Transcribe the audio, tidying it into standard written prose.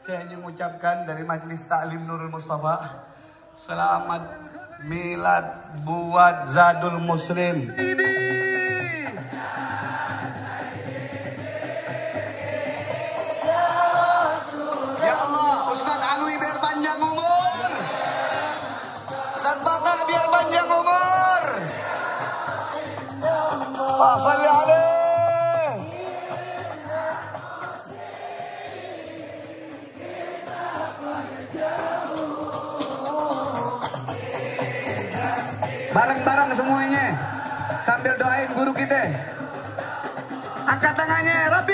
Saya ingin mengucapkan dari Majelis Taklim Nurul Mustafa, selamat milad buat Zadul Muslim. Ya Allah, Ustadz Alwi biar panjang umur, Ustadz Bakar biar panjang umur, Pak Fali Ali. Bareng-bareng semuanya sambil doain guru kita. Angkat tangannya, Rob.